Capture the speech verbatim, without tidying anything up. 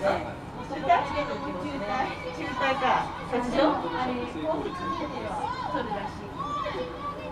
中退中退か。そっちをあれ、交付通知では取るらしい。